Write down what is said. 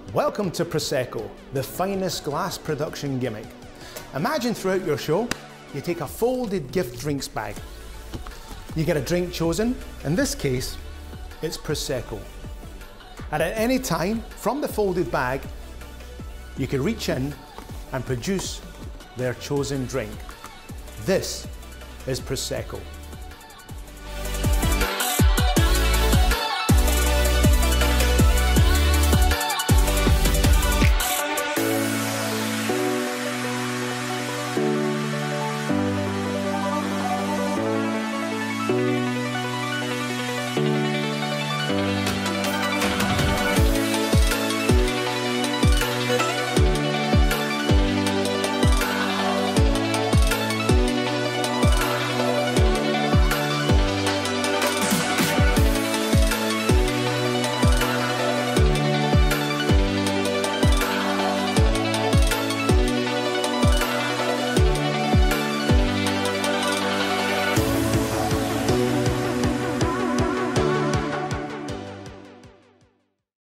Welcome to Prosecco, the finest glass production gimmick. Imagine throughout your show, you take a folded gift drinks bag. You get a drink chosen, in this case, it's Prosecco. And at any time, from the folded bag, you can reach in and produce their chosen drink. This is Prosecco.